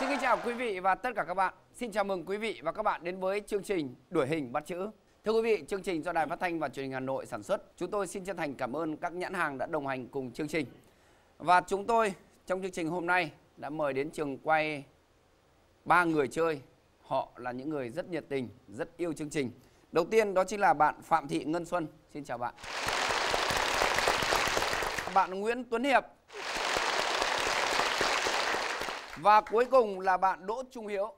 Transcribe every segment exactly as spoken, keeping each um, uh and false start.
Xin kính chào quý vị và tất cả các bạn. Xin chào mừng quý vị và các bạn đến với chương trình Đuổi hình bắt chữ. Thưa quý vị, chương trình do Đài Phát thanh và Truyền hình Hà Nội sản xuất. Chúng tôi xin chân thành cảm ơn các nhãn hàng đã đồng hành cùng chương trình. Và chúng tôi trong chương trình hôm nay đã mời đến trường quay ba người chơi. Họ là những người rất nhiệt tình, rất yêu chương trình. Đầu tiên đó chính là bạn Phạm Thị Ngân Xuân. Xin chào bạn. Bạn Nguyễn Tuấn Hiệp. Và cuối cùng là bạn Đỗ Trung Hiếu.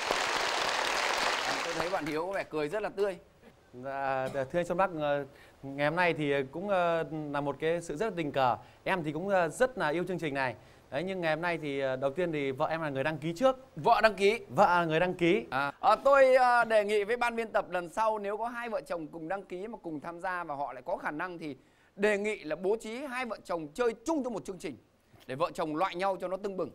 Tôi thấy bạn Hiếu có vẻ cười rất là tươi. Dạ, thưa anh Xuân Bắc, ngày hôm nay thì cũng là một cái sự rất là tình cờ. Em thì cũng rất là yêu chương trình này. Đấy, nhưng ngày hôm nay thì đầu tiên thì vợ em là người đăng ký trước. Vợ đăng ký? Vợ là người đăng ký. À, à, tôi à, đề nghị với ban biên tập lần sau nếu có hai vợ chồng cùng đăng ký mà cùng tham gia và họ lại có khả năng thì đề nghị là bố trí hai vợ chồng chơi chung trong một chương trình để vợ chồng loại nhau cho nó tưng bừng.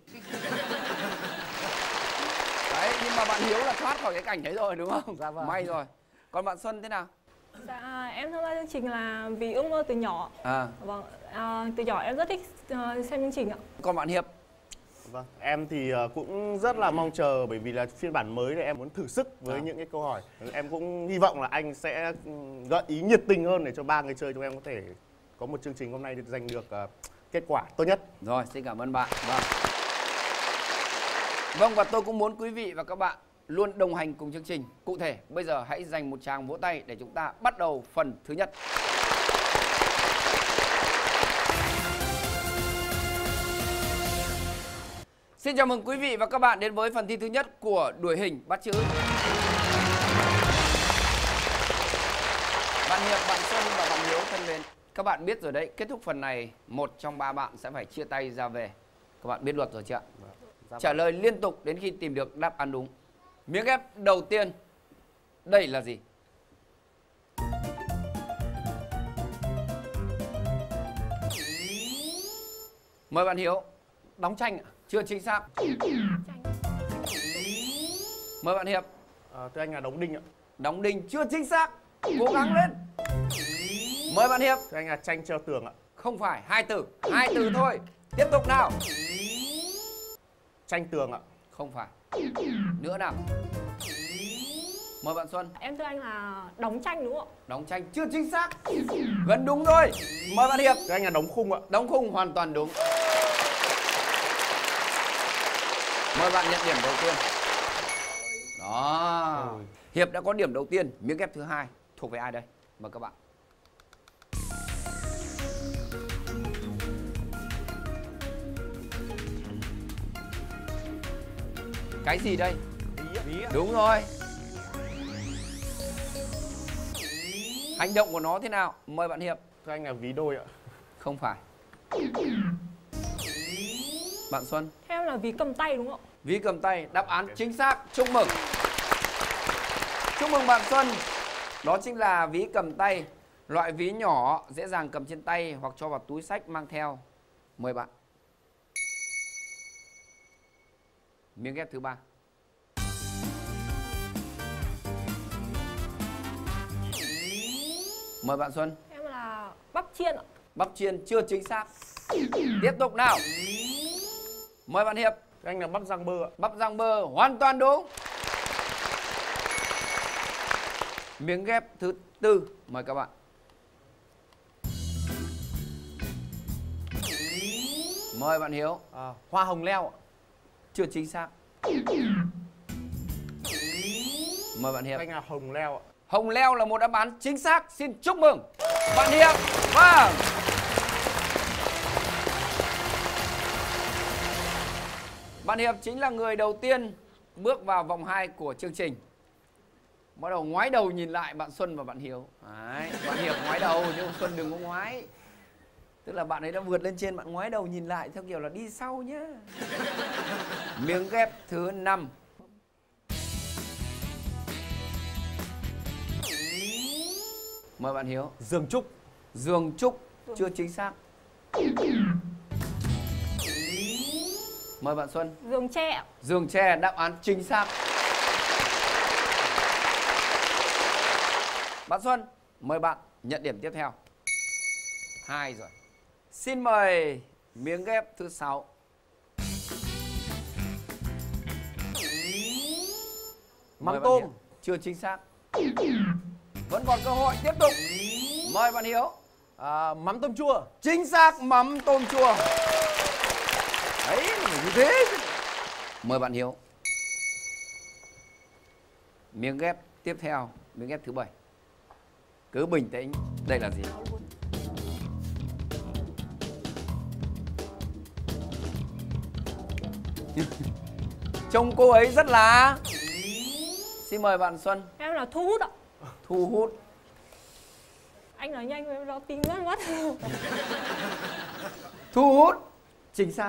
Đấy, nhưng mà bạn Hiếu là thoát khỏi cái cảnh đấy rồi đúng không? Dạ vâng. May rồi. Còn bạn Xuân thế nào? Dạ, em tham gia chương trình là vì ước mơ từ nhỏ. À. Vâng, à, từ nhỏ em rất thích uh, xem chương trình ạ. Còn bạn Hiệp? Vâng, em thì cũng rất là mong chờ bởi vì là phiên bản mới này em muốn thử sức với à. những cái câu hỏi. Em cũng hy vọng là anh sẽ gợi ý nhiệt tình hơn để cho ba người chơi chúng em có thể có một chương trình hôm nay được giành được uh, kết quả tốt nhất. Rồi, xin cảm ơn bạn. Vâng. Vâng, và tôi cũng muốn quý vị và các bạn luôn đồng hành cùng chương trình. Cụ thể, bây giờ hãy dành một tràng vỗ tay để chúng ta bắt đầu phần thứ nhất. Xin chào mừng quý vị và các bạn đến với phần thi thứ nhất của Đuổi hình bắt chữ. Bạn Hiệp, bạn Xuân và bạn Hiếu thân mến, các bạn biết rồi đấy, kết thúc phần này một trong ba bạn sẽ phải chia tay ra về. Các bạn biết luật rồi chưa ạ? Dạ, trả lời liên tục đến khi tìm được đáp án đúng. Miếng ghép đầu tiên, đây là gì? Mời bạn Hiếu. Đóng tranh ạ? Chưa chính xác. Mời bạn Hiệp. À, thưa anh là đóng đinh ạ. Đóng đinh chưa chính xác. Cố gắng lên. Mời bạn Hiệp. Thưa anh là tranh treo tường ạ. Không phải, hai từ. Hai từ thôi. Tiếp tục nào. Tranh tường ạ. Không phải. Nữa nào. Mời bạn Xuân. Em thưa anh là đóng tranh đúng không ạ? Đóng tranh chưa chính xác. Gần đúng rồi. Mời bạn Hiệp. Thưa anh là đóng khung ạ. Đóng khung hoàn toàn đúng. Mời bạn nhận điểm đầu tiên. Đó. Hiệp đã có điểm đầu tiên. Miếng ghép thứ hai thuộc về ai đây? Mời các bạn. Cái gì đây? Ví. Đúng rồi. Hành động của nó thế nào? Mời bạn Hiệp. Thưa anh là ví đôi ạ. Không phải. Bạn Xuân. Theo em là ví cầm tay đúng không ạ? Ví cầm tay, đáp án chính xác. Chúc mừng. Chúc mừng bạn Xuân. Đó chính là ví cầm tay. Loại ví nhỏ, dễ dàng cầm trên tay hoặc cho vào túi xách mang theo. Mời bạn. Miếng ghép thứ ba. Mời bạn Xuân. Em là bắp chiên ạ. Bắp chiên chưa chính xác. Tiếp tục nào. Mời bạn Hiệp. Thưa anh là bắp rang bơ ạ. Bắp rang bơ hoàn toàn đúng. Miếng ghép thứ tư. Mời các bạn. Mời bạn Hiếu. À, hoa hồng leo ạ. Chưa chính xác. Mời bạn Hiệp. Thưa anh là hồng leo ạ. Hồng leo là một đáp án chính xác. Xin chúc mừng bạn Hiệp. Vâng. Bạn Hiệp chính là người đầu tiên bước vào vòng hai của chương trình. Bắt đầu ngoái đầu nhìn lại bạn Xuân và bạn Hiếu. Đấy, bạn Hiệp ngoái đầu nhưng Xuân đừng có ngoái. Tức là bạn ấy đã vượt lên trên, bạn ngoái đầu nhìn lại theo kiểu là đi sau nhá. Miếng ghép thứ năm. Mời bạn Hiếu. Giường trúc. Giường trúc chưa chính xác. Mời bạn Xuân. Giường tre ạ. Giường tre đáp án chính xác. Bạn Xuân, mời bạn nhận điểm tiếp theo. Hai rồi. Xin mời miếng ghép thứ sáu. Mắm tôm. Chưa chính xác. Vẫn còn cơ hội tiếp tục. Mời bạn Hiếu. À, mắm tôm chua. Chính xác, mắm tôm chua. Đấy, như thế. Mời bạn Hiếu. Miếng ghép tiếp theo, miếng ghép thứ bảy. Cứ bình tĩnh, đây là gì? Trông cô ấy rất là... Xin mời bạn Xuân. Em là thu hút ạ. Thu hút. Anh nói nhanh với em đó tin rất mất. Thu hút. Chính xác.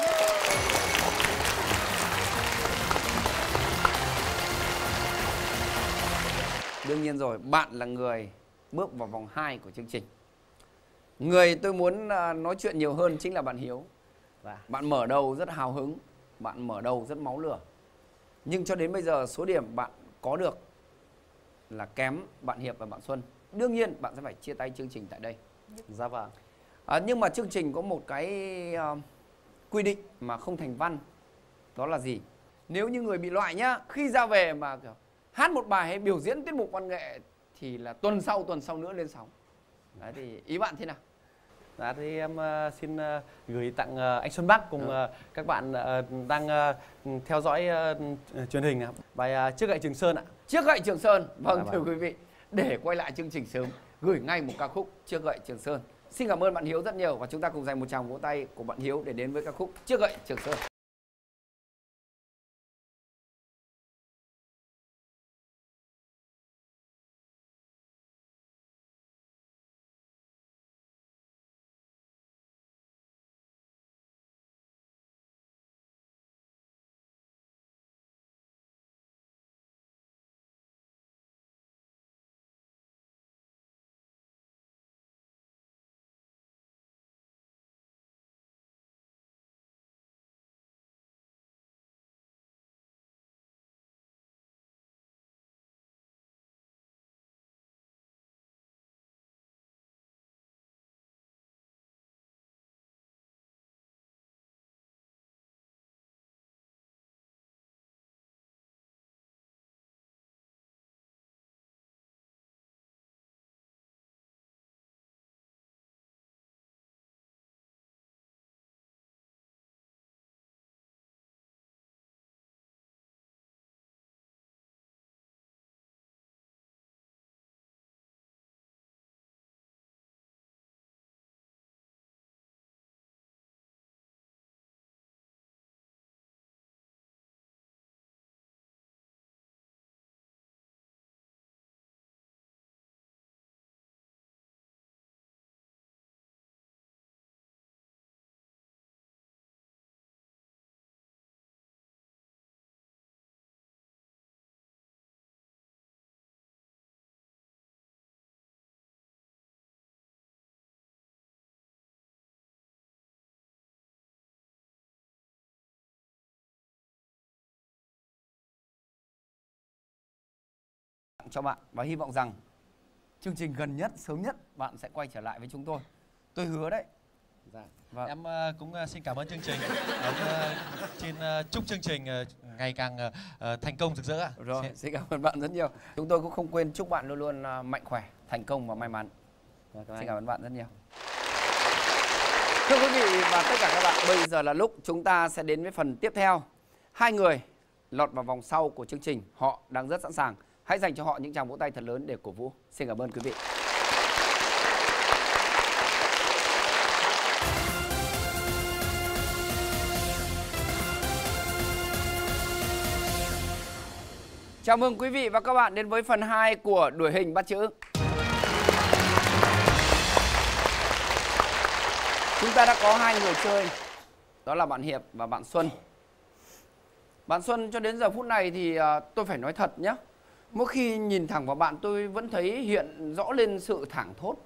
Đương nhiên rồi, bạn là người bước vào vòng hai của chương trình. Người tôi muốn nói chuyện nhiều hơn chính là bạn Hiếu. Bạn mở đầu rất hào hứng, bạn mở đầu rất máu lửa. Nhưng cho đến bây giờ số điểm bạn có được là kém bạn Hiệp và bạn Xuân. Đương nhiên bạn sẽ phải chia tay chương trình tại đây. Dạ vâng. À, nhưng mà chương trình có một cái uh, quy định mà không thành văn. Đó là gì? Nếu như người bị loại nhá, khi ra về mà kiểu hát một bài hay biểu diễn tiết mục văn nghệ thì là tuần sau tuần sau nữa lên sóng. Đấy thì ý bạn thế nào? Dạ thì em uh, xin uh, gửi tặng uh, anh Xuân Bắc cùng uh, các bạn uh, đang uh, theo dõi uh, truyền hình bài uh, Chiếc gậy Trường Sơn ạ. Chiếc gậy Trường Sơn. Vâng, dạ, thưa vâng. quý vị, để quay lại chương trình sớm, gửi ngay một ca khúc Chiếc gậy Trường Sơn. Xin cảm ơn bạn Hiếu rất nhiều và chúng ta cùng dành một tràng vỗ tay của bạn Hiếu để đến với ca khúc Chiếc gậy Trường Sơn. Cho bạn và hy vọng rằng chương trình gần nhất, sớm nhất bạn sẽ quay trở lại với chúng tôi. Tôi hứa đấy. Dạ. Vâng. Em uh, cũng uh, xin cảm ơn chương trình. Em uh, xin uh, chúc chương trình uh, ngày càng uh, uh, thành công rực rỡ ạ. Rồi, xin... xin cảm ơn bạn rất nhiều. Chúng tôi cũng không quên chúc bạn luôn luôn uh, mạnh khỏe, thành công và may mắn. Dạ, cảm xin cảm ơn bạn rất nhiều. Thưa quý vị và tất cả các bạn, bây giờ là lúc chúng ta sẽ đến với phần tiếp theo. Hai người lọt vào vòng sau của chương trình, họ đang rất sẵn sàng. Hãy dành cho họ những tràng vỗ tay thật lớn để cổ vũ. Xin cảm ơn quý vị. Chào mừng quý vị và các bạn đến với phần hai của Đuổi hình bắt chữ. Chúng ta đã có hai người chơi, đó là bạn Hiệp và bạn Xuân. Bạn Xuân cho đến giờ phút này thì tôi phải nói thật nhé. Mỗi khi nhìn thẳng vào bạn tôi vẫn thấy hiện rõ lên sự thảng thốt.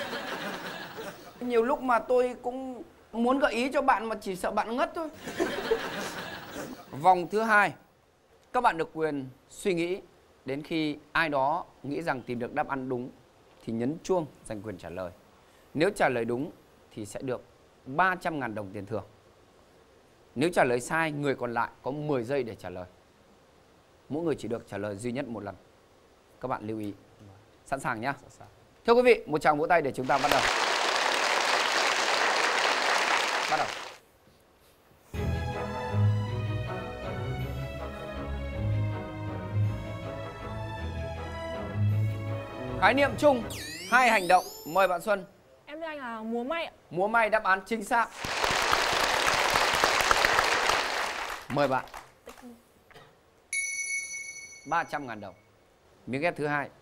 Nhiều lúc mà tôi cũng muốn gợi ý cho bạn mà chỉ sợ bạn ngất thôi. Vòng thứ hai, các bạn được quyền suy nghĩ đến khi ai đó nghĩ rằng tìm được đáp án đúng thì nhấn chuông giành quyền trả lời. Nếu trả lời đúng thì sẽ được ba trăm ngàn đồng tiền thưởng. Nếu trả lời sai, người còn lại có mười giây để trả lời. Mỗi người chỉ được trả lời duy nhất một lần. Các bạn lưu ý. Sẵn sàng nhá. Sẵn sàng. Thưa quý vị, một tràng vỗ tay để chúng ta bắt đầu. Bắt đầu. Khái niệm chung, hai hành động. Mời bạn Xuân. Em thưa anh là múa may ạ. Múa may đáp án chính xác. Mời bạn. ba trăm ngàn đồng. Miếng ghép thứ hai.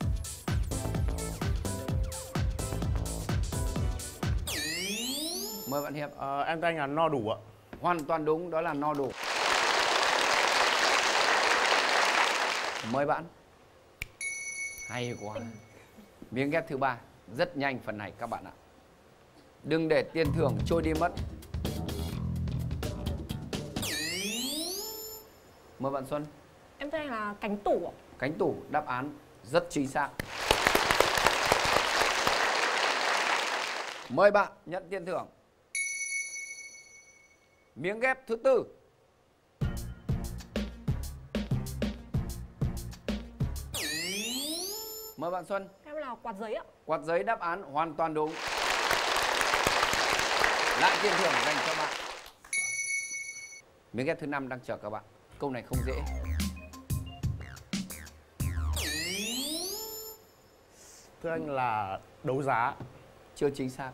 Mời bạn Hiệp. Ờ, em thưa anh là no đủ ạ. Hoàn toàn đúng, đó là no đủ. Mời bạn. Hay quá. Miếng ghép thứ ba. Rất nhanh phần này các bạn ạ. Đừng để tiền thưởng trôi đi mất. Mời bạn Xuân. Em thưa anh là cánh tủ ạ. Cánh tủ đáp án rất chính xác. Mời bạn nhận tiền thưởng. Miếng ghép thứ tư. Mời bạn Xuân. Em là quạt giấy ạ. Quạt giấy đáp án hoàn toàn đúng. Lại tiền thưởng dành cho bạn. Miếng ghép thứ năm đang chờ các bạn. Câu này không dễ. Thưa anh là đấu giá. Chưa chính xác.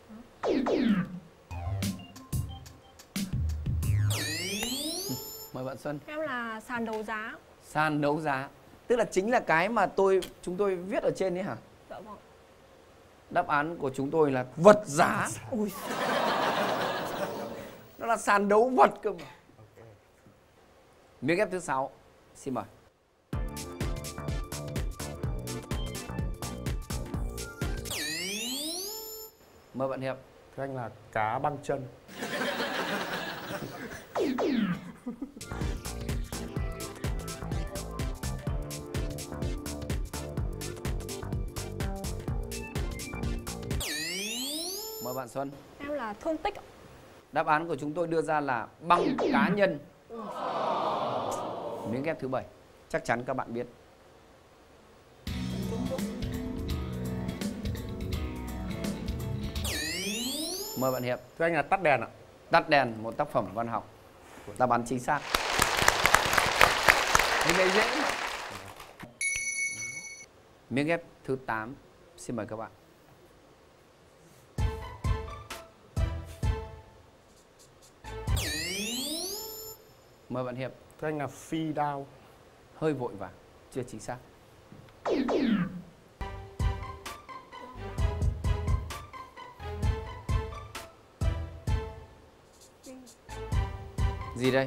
Mời bạn Xuân. Em là sàn đấu giá. Sàn đấu giá. Tức là chính là cái mà tôi chúng tôi viết ở trên ấy hả? Dạ vâng. Đáp án của chúng tôi là vật giá. Ui. Nó là sàn đấu vật cơ mà. Miếng ghép thứ sáu. Xin mời. Mời bạn Hiệp. Thưa anh là cá băng chân. Mời bạn Xuân. Em là thương tích ạ. Đáp án của chúng tôi đưa ra là băng cá nhân. Miếng ghép thứ bảy. Chắc chắn các bạn biết. Mời bạn Hiệp. Thưa anh là tắt đèn ạ. Tắt đèn, một tác phẩm văn học. Đáp án chính xác. Hình này dễ mà. Miếng ghép thứ tám. Xin mời các bạn. Mời bạn Hiệp. Thưa anh là phi đao. Hơi vội vàng, chưa chính xác. Gì đây?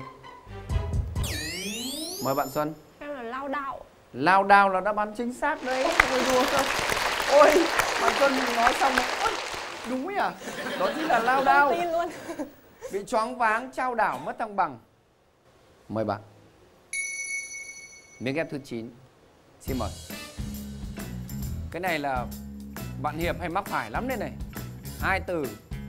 Mời bạn Xuân. Em là lao đạo. Lao đao là đáp án chính xác đấy. Ôi đùa không? Ôi, bạn Xuân nói xong rồi. Ôi, đúng ấy à? Đó chính là lao đao. Tin luôn. Bị choáng váng, trao đảo, mất thăng bằng. Mời bạn. Miếng ghép thứ chín. Xin mời. Cái này là bạn Hiệp hay mắc phải lắm đây này. Hai từ.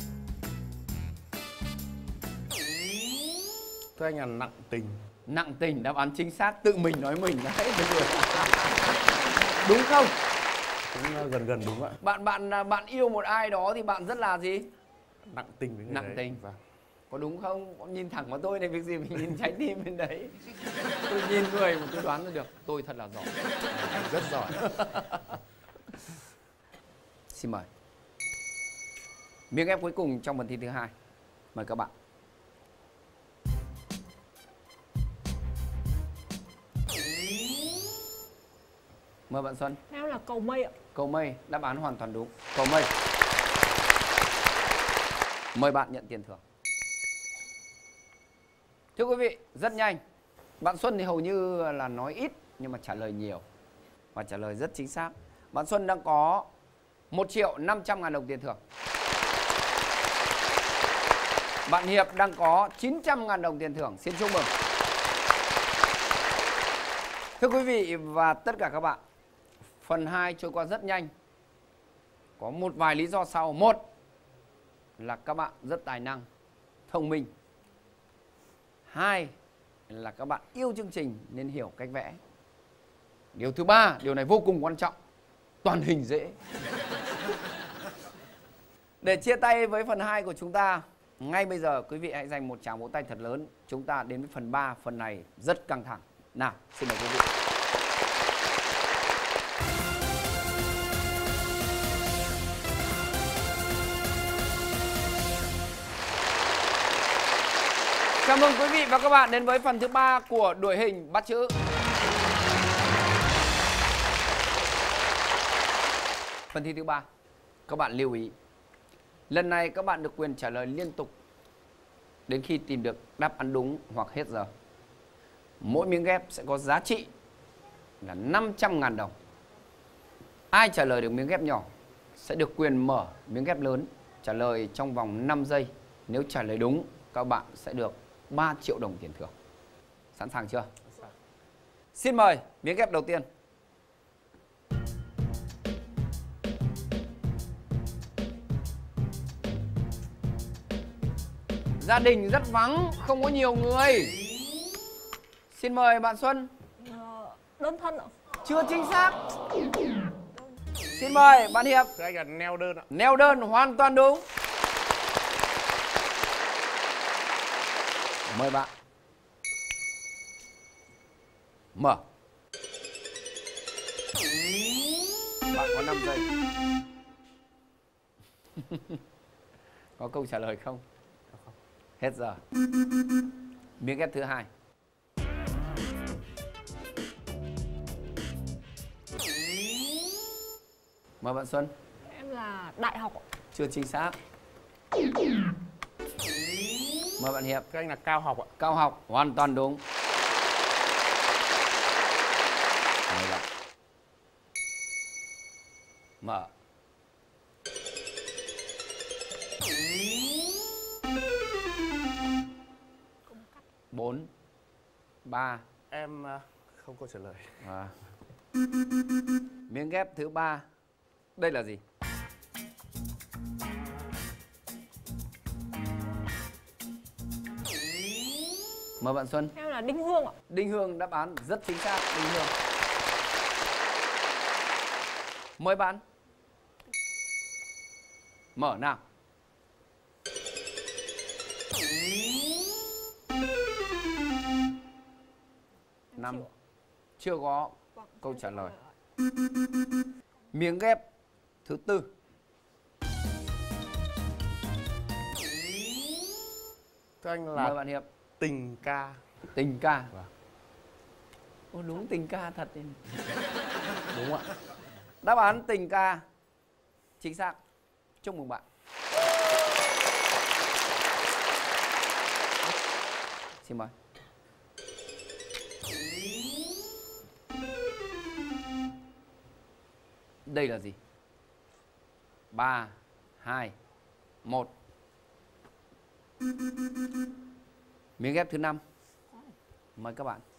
Thưa anh là nặng tình. Nặng tình, đáp án chính xác. Tự mình nói mình đấy. Đúng không? Cũng gần gần đúng ạ. Bạn bạn bạn yêu một ai đó thì bạn rất là gì? Nặng tình với người Nặng đấy. tình. Vâng. Có đúng không? Nhìn thẳng vào tôi này, việc gì mình nhìn trái tim bên đấy. Tôi nhìn người mà tôi đoán ra được. Tôi thật là giỏi. Rất giỏi. Xin mời. Miếng ghép cuối cùng trong phần thi thứ hai. Mời các bạn. Mời bạn Xuân. Em là cầu mây ạ. Cầu mây, đáp án hoàn toàn đúng. Cầu mây. Mời bạn nhận tiền thưởng. Thưa quý vị, rất nhanh. Bạn Xuân thì hầu như là nói ít nhưng mà trả lời nhiều. Và trả lời rất chính xác. Bạn Xuân đang có một triệu năm trăm ngàn đồng tiền thưởng. Bạn Hiệp đang có chín trăm ngàn đồng tiền thưởng. Xin chúc mừng. Thưa quý vị và tất cả các bạn, phần hai trôi qua rất nhanh. Có một vài lý do sau. Một là các bạn rất tài năng, thông minh. Hai là các bạn yêu chương trình nên hiểu cách vẽ. Điều thứ ba, điều này vô cùng quan trọng, toàn hình dễ. Để chia tay với phần hai của chúng ta, ngay bây giờ quý vị hãy dành một tràng vỗ tay thật lớn. Chúng ta đến với phần ba, phần này rất căng thẳng. Nào, xin mời quý vị. Chào mừng quý vị và các bạn đến với phần thứ ba của đuổi hình bắt chữ. Phần thi thứ ba, các bạn lưu ý. Lần này các bạn được quyền trả lời liên tục đến khi tìm được đáp án đúng hoặc hết giờ. Mỗi miếng ghép sẽ có giá trị là năm trăm ngàn đồng. Ai trả lời được miếng ghép nhỏ sẽ được quyền mở miếng ghép lớn, trả lời trong vòng năm giây. Nếu trả lời đúng, các bạn sẽ được ba triệu đồng tiền thưởng. Sẵn sàng chưa? Xin mời miếng ghép đầu tiên. Gia đình rất vắng, không có nhiều người. Xin mời bạn Xuân. Ờ, đơn thân ạ. Chưa chính xác. Xin mời bạn Hiệp. Thưa anh là neo đơn ạ. Neo đơn hoàn toàn đúng. Mời bạn. Mở. Bạn có năm giây. Có câu trả lời không? Hết giờ. Miếng ghép thứ hai. Mời bạn Xuân. Em là đại học ạ. Chưa chính xác. Mời bạn Hiệp. Thưa anh là cao học ạ. Cao học hoàn toàn đúng. Mời bạn. Mở. Bốn, ba. Em uh, không có trả lời. À. Miếng ghép thứ ba. Đây là gì? Mời bạn Xuân. Em là đinh hương ạ. Đinh hương, đáp án rất chính xác. Đinh hương. Mời bạn. Mở nào. Năm. Chưa có câu trả lời. Miếng ghép thứ tư. Thưa anh Mời là bạn Hiệp. tình ca. Tình ca. Vâng. Ô, đúng tình ca thật đấy. Đúng ạ. Đáp án tình ca chính xác. Chúc mừng bạn. Xin mời. Đây là gì? Ba, hai, một. Miếng ghép thứ năm. Mời các bạn.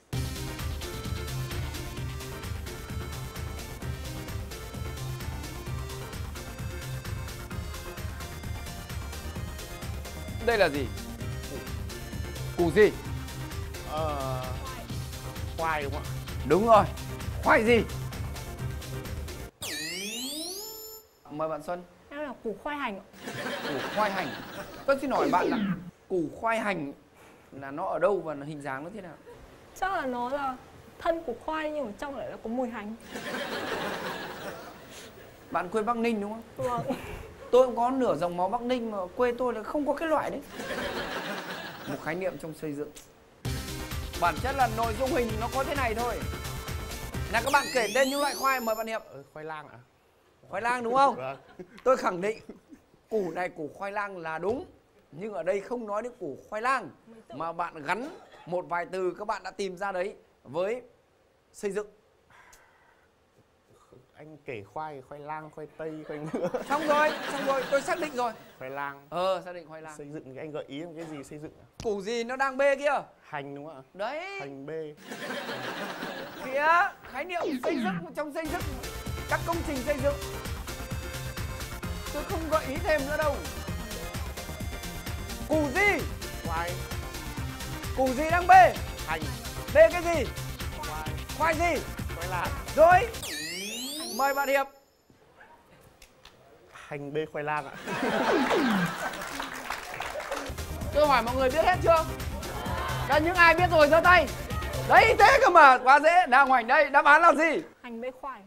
Đây là gì? Củ gì? Ờ, khoai đúng không ạ? Đúng rồi. Khoai gì? Mời bạn Xuân. Em là củ khoai hành ạ. Củ khoai hành. Tôi xin hỏi bạn là củ khoai hành là nó ở đâu và nó hình dáng nó thế nào? Chắc là nó là thân của khoai nhưng ở trong lại là có mùi hành. Bạn quê Bắc Ninh đúng không? Vâng. Tôi cũng có nửa dòng máu Bắc Ninh mà quê tôi là không có cái loại đấy. Một khái niệm trong xây dựng. Bản chất là nội dung hình nó có thế này thôi. Nào các bạn kể tên những loại khoai, mời bạn Hiệp. Ờ, khoai lang ạ. Khoai lang đúng không? Vâng. Tôi khẳng định củ này củ khoai lang là đúng. Nhưng ở đây không nói đến củ khoai lang, mà bạn gắn một vài từ các bạn đã tìm ra đấy với xây dựng. Anh kể khoai, khoai lang, khoai tây, khoai ngựa. Xong rồi, xong rồi, tôi xác định rồi. Khoai lang. Ờ, xác định khoai lang. Xây dựng thì anh gợi ý em cái gì xây dựng ạ? Củ gì nó đang bê kia? Hành đúng không ạ? Đấy. Hành B. Kìa, khái niệm xây dựng trong xây dựng, các công trình xây dựng. Tôi không gợi ý thêm nữa đâu. Củ gì? Khoai. Củ gì đang bê? Hành. B cái gì? Khoai. Khoai gì? Khoai lang. Rồi. Mời bạn Hiệp. Hành B khoai lang ạ. Tôi hỏi mọi người biết hết chưa? Cả những ai biết rồi giơ tay. Đấy thế cơ mà, quá dễ. Nào Hoành đây, đáp án là gì? Hành bê khoai.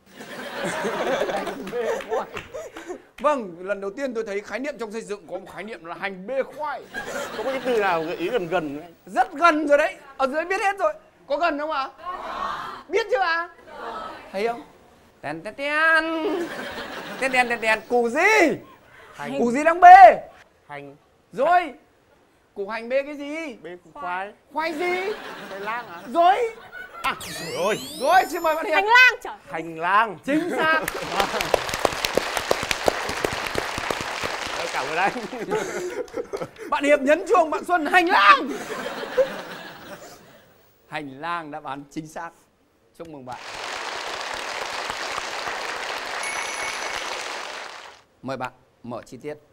Vâng, lần đầu tiên tôi thấy khái niệm trong xây dựng có một khái niệm là hành bê khoai. Có cái từ nào gợi ý gần gần đấy? Rất gần rồi đấy. Ở dưới biết hết rồi. Có gần không ạ? Biết chưa ạ? Thấy không? Tèn tèn tèn. Tèn tèn tèn tèn. Củ gì? Hành. Củ gì đang bê? Hành. Rồi. Củ hành bê cái gì? B khoai. Khoai gì? Khoai lang à? Rồi. À, trời ơi. Rồi, xin mời bạn Hiệp. Hành lang trời. Hành lang. Chính xác. Rồi, cảm ơn anh. Bạn Hiệp nhấn chuông, bạn Xuân hành lang. Hành lang đáp án chính xác. Chúc mừng bạn. Mời bạn mở chi tiết.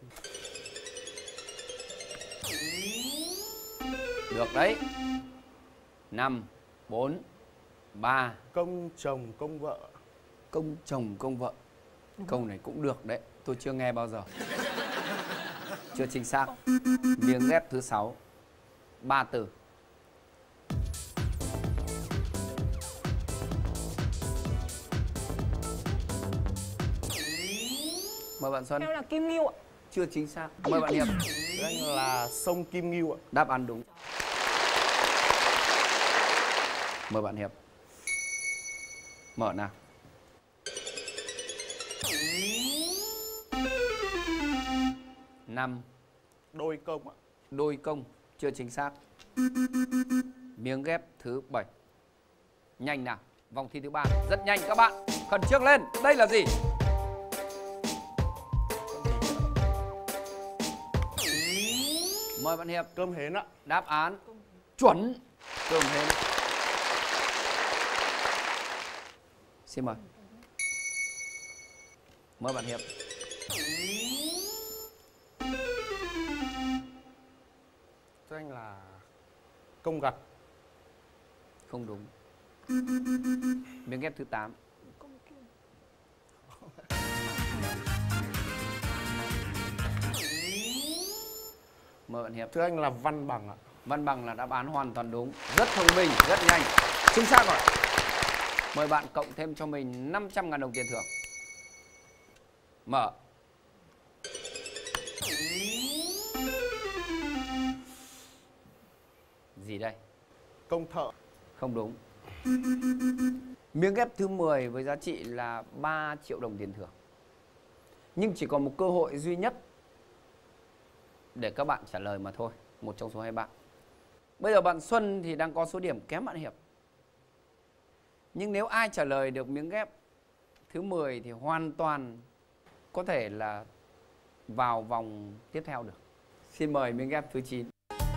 Được đấy. Năm, bốn, ba. Công chồng công vợ. Công chồng công vợ. Câu này cũng được đấy. Tôi chưa nghe bao giờ. Chưa chính xác. Miếng ghép thứ sáu. Ba từ. Mời bạn Xuân. Theo là Kim Ngưu ạ. Chưa chính xác. Mời bạn Hiệp. Thưa anh là sông Kim Ngưu ạ. Đáp án đúng. Mời bạn Hiệp. Mở nào. Năm. Đôi công ạ. Đôi công. Chưa chính xác. Miếng ghép thứ bảy. Nhanh nào. Vòng thi thứ ba. Rất nhanh các bạn. Khẩn trương lên. Đây là gì? Mời bạn Hiệp. Cơm hến ạ. Đáp án chuẩn. Cơm hến. Xin mời. Mời bạn Hiệp. Thưa anh là công gặt. Không đúng. Miếng ghép thứ tám. Mời bạn Hiệp. Thưa anh là văn bằng ạ. Văn bằng là đáp án hoàn toàn đúng. Rất thông minh, rất nhanh. Chính xác rồi. Mời bạn cộng thêm cho mình năm trăm ngàn đồng tiền thưởng. Mở. Gì đây? Công thợ. Không đúng. Miếng ghép thứ mười với giá trị là ba triệu đồng tiền thưởng. Nhưng chỉ còn một cơ hội duy nhất để các bạn trả lời mà thôi. Một trong số hai bạn. Bây giờ bạn Xuân thì đang có số điểm kém bạn Hiệp. Nhưng nếu ai trả lời được miếng ghép thứ mười thì hoàn toàn có thể là vào vòng tiếp theo được. Xin mời miếng ghép thứ chín.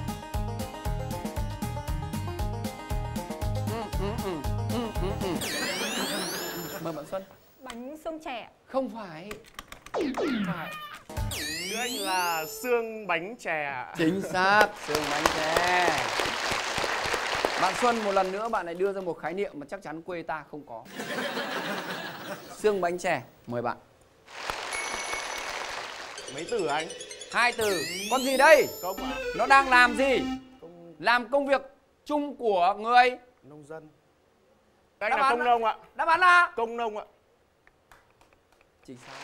Mời bạn Xuân. Bánh xương chè. Không phải. Không phải. Thưa anh là xương bánh chè ạ. Chính xác, xương bánh chè. Bạn Xuân một lần nữa bạn lại đưa ra một khái niệm mà chắc chắn quê ta không có. Xương bánh chè, mời bạn. Mấy từ anh? Hai từ. Con gì đây? Công ạ. Nó đang làm gì? Công Làm công việc chung của người nông dân. Anh Đáp là án công là- nông ạ. Đáp án là Công nông ạ. chính xác.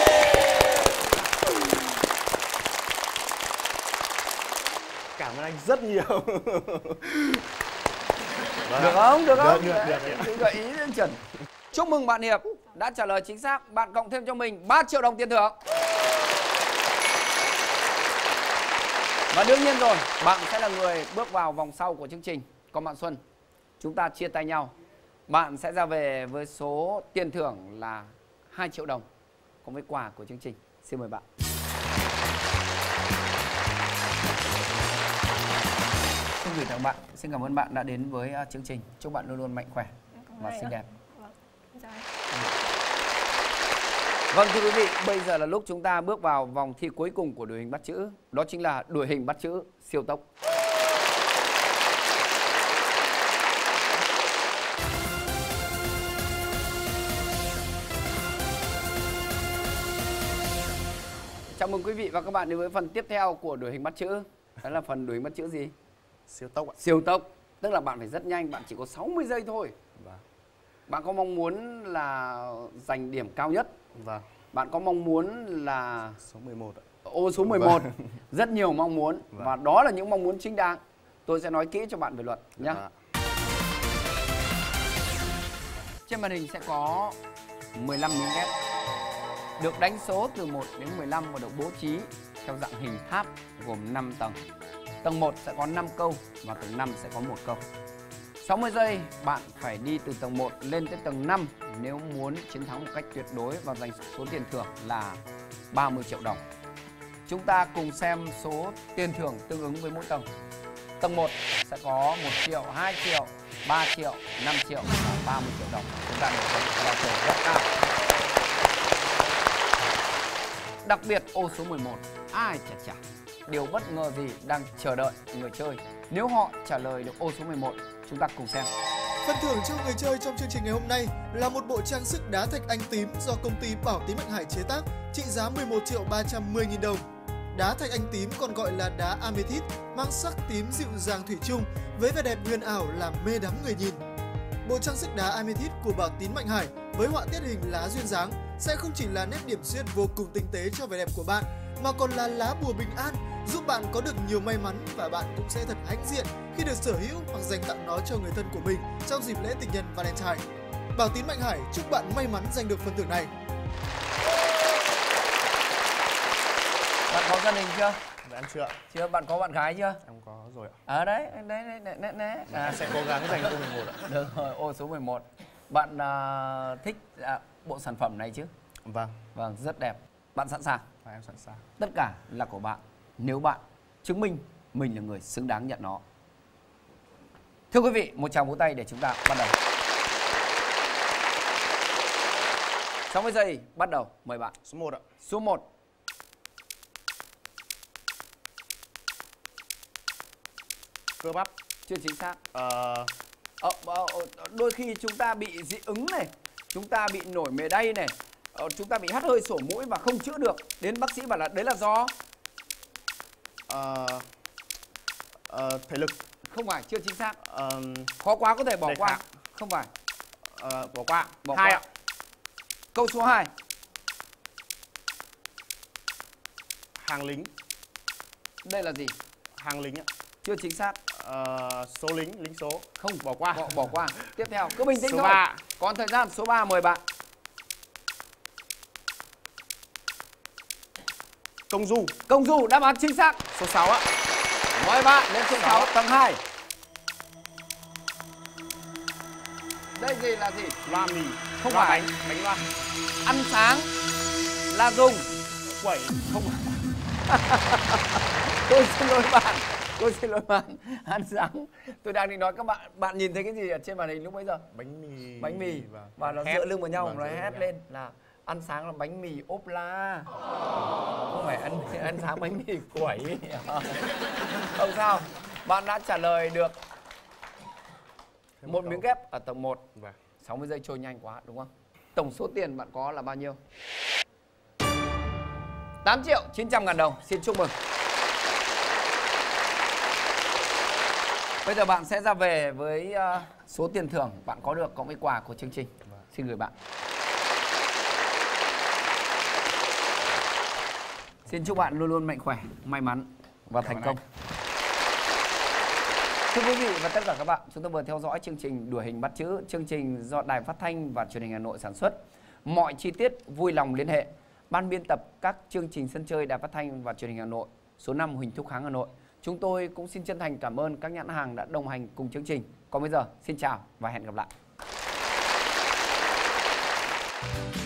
Cảm ơn anh rất nhiều. Được không? Được không? Được, được, được, được. Cứ gợi ý đến chuẩn. Chúc mừng bạn Hiệp đã trả lời chính xác. Bạn cộng thêm cho mình ba triệu đồng tiền thưởng. Và đương nhiên rồi, bạn sẽ là người bước vào vòng sau của chương trình. Còn bạn Xuân, chúng ta chia tay nhau. Bạn sẽ ra về với số tiền thưởng là hai triệu đồng cùng với quà của chương trình. Xin mời bạn. Xin gửi tặng bạn. Xin cảm ơn bạn đã đến với uh, chương trình. Chúc bạn luôn luôn mạnh khỏe và xinh đẹp. Dạ. Vâng thưa quý vị, bây giờ là lúc chúng ta bước vào vòng thi cuối cùng của đuổi hình bắt chữ. Đó chính là đuổi hình bắt chữ siêu tốc. Chào mừng quý vị và các bạn đến với phần tiếp theo của đuổi hình bắt chữ. Đó là phần đuổi hình bắt chữ gì? Siêu tốc ạ. Siêu tốc. Tức là bạn phải rất nhanh, bạn chỉ có sáu mươi giây thôi. Vâng. Bạn có mong muốn là giành điểm cao nhất? Vâng. Bạn có mong muốn là Số mười một ạ. ô số mười một? Vâng. Rất nhiều mong muốn. Vâng. Và đó là những mong muốn chính đáng. Tôi sẽ nói kỹ cho bạn về luật nhé. Vâng. Trên màn hình sẽ có mười lăm miếng ghép được đánh số từ một đến mười lăm và được bố trí theo dạng hình tháp gồm năm tầng. Tầng một sẽ có năm câu và tầng năm sẽ có một câu. sáu mươi giây bạn phải đi từ tầng một lên tới tầng năm nếu muốn chiến thắng một cách tuyệt đối và giành số tiền thưởng là ba mươi triệu đồng. Chúng ta cùng xem số tiền thưởng tương ứng với mỗi tầng. Tầng một sẽ có một triệu, hai triệu, ba triệu, năm triệu và ba mươi triệu đồng. Chúng ta đều thấy là thưởng rất cao. Đặc biệt ô số mười một, ai chả chả, điều bất ngờ gì đang chờ đợi người chơi nếu họ trả lời được ô số mười một. Chúng ta cùng xem. Phần thưởng cho người chơi trong chương trình ngày hôm nay là một bộ trang sức đá thạch anh tím do công ty Bảo Tín Mạnh Hải chế tác, trị giá mười một triệu ba trăm mười nghìn đồng. Đá thạch anh tím còn gọi là đá amethyst, mang sắc tím dịu dàng thủy chung với vẻ đẹp huyền ảo làm mê đắm người nhìn. Bộ trang sức đá amethyst của Bảo Tín Mạnh Hải với họa tiết hình lá duyên dáng sẽ không chỉ là nét điểm xuyên vô cùng tinh tế cho vẻ đẹp của bạn, mà còn là lá bùa bình an, giúp bạn có được nhiều may mắn và bạn cũng sẽ thật hãnh diện khi được sở hữu hoặc dành tặng nó cho người thân của mình trong dịp lễ tình nhân Valentine. Bảo Tín Mạnh Hải chúc bạn may mắn giành được phần thưởng này. Bạn có gia đình chưa? Dạ em chưa ạ. Chưa. Bạn có bạn gái chưa? Em có rồi ạ. Ở đấy, đấy, đấy, đấy, đấy, đấy. À, Em sẽ cố gắng giành ô mười một ạ. được rồi, ô số mười một. Bạn à, thích à, bộ sản phẩm này chứ? Vâng. Vâng, rất đẹp. Bạn sẵn sàng? Và em sẵn sàng. Tất cả là của bạn nếu bạn chứng minh mình là người xứng đáng nhận nó. Thưa quý vị, một tràng vỗ tay để chúng ta bắt đầu. sáu mươi giây bắt đầu, mời bạn. Số một ạ. Số một. Cơ bắp. Chưa chính xác. Ờ, Ờ, ờ, đôi khi chúng ta bị dị ứng này, chúng ta bị nổi mề đay này, ờ, chúng ta bị hắt hơi sổ mũi và không chữa được. Đến bác sĩ bảo là đấy là do ờ, ờ, thể lực. không phải, chưa chính xác. Ờ, Khó quá có thể bỏ Đề qua. kháng. Không phải. ờ, bỏ qua. Bỏ Hai qua. ạ. Câu số hai. Hàng lính. Đây là gì? Hàng lính ạ. Chưa chính xác. Ờ, số lính, lính số. Không, Bỏ qua. Bỏ, bỏ qua. Tiếp theo, cứ bình tĩnh Số thôi. ba. Còn thời gian số ba, mời bạn. Công du. Công du, đáp án chính xác. Số sáu ạ. Mời bạn lên số sáu, tầng hai. Đây gì là gì? Loa mì. Không Loa phải. Bánh, bánh loa. Ăn sáng là dùng. Quẩy. Không phải. Tôi xin lỗi bạn. Tôi xin lỗi bạn. Ăn sáng. Tôi đang định nói các bạn, bạn nhìn thấy cái gì ở trên màn hình lúc bấy giờ? Bánh mì. Bánh mì. Vâng. Và nó Hét. dựa lưng vào nhau, Vâng, nó dựa lưng hét vào lên là ăn sáng là bánh mì ốp la. Không phải ăn ăn sáng bánh mì quẩy. Không sao. Bạn đã trả lời được Thêm một câu. miếng ghép ở tầng một. Vâng. sáu mươi giây trôi nhanh quá đúng không? Tổng số tiền bạn có là bao nhiêu? tám triệu chín trăm ngàn đồng. Xin chúc mừng. Bây giờ bạn sẽ ra về với uh, số tiền thưởng bạn có được cộng với quà của chương trình. Xin gửi bạn. Xin chúc bạn luôn luôn mạnh khỏe, may mắn và thành công. Thưa quý vị và tất cả các bạn, chúng ta vừa theo dõi chương trình Đuổi hình bắt chữ, chương trình do Đài Phát thanh và Truyền hình Hà Nội sản xuất. Mọi chi tiết vui lòng liên hệ ban biên tập các chương trình sân chơi Đài Phát thanh và Truyền hình Hà Nội, số năm Huỳnh Thúc Kháng, Hà Nội. Chúng tôi cũng xin chân thành cảm ơn các nhãn hàng đã đồng hành cùng chương trình. Còn bây giờ, xin chào và hẹn gặp lại.